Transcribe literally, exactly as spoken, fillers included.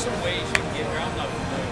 some ways you can get here. I'm not familiar.